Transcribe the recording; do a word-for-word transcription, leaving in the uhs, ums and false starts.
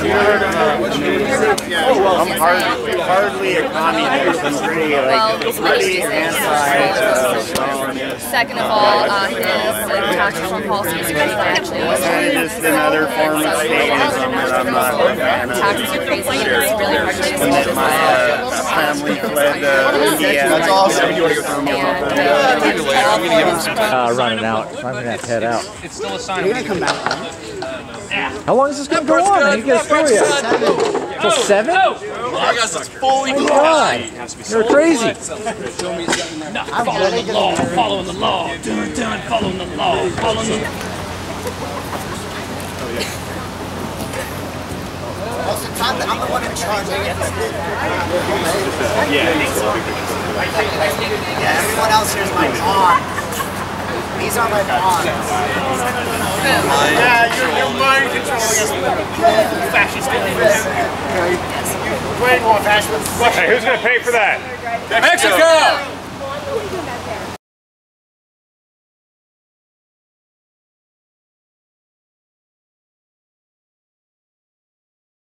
I'm hardly, hardly a communist. I'm pretty, like, pretty anti-communist. Second of all, uh, his like, tax reform policy is really actually It's kind of just another form of statism that I'm not a fan of. taxes are crazy and it's really hard to And that my uh, family fled uh, India. That's awesome. Uh, running out. I'm gonna have to head out. It's still a sign. You're gonna come back. How long is this gonna go on? I didn't get through yet. Till seven? I guess it's fully Oh my God. You're crazy. following the law, following the law, dun, dun, following the law, following the law. Also, Tom, I'm the one in charge. Yeah. Yeah, everyone else here is my pawn. These are my pawns. Yeah, you're, you're mind controlling us. Fascist. Hey, who's going to pay for that? Mexico!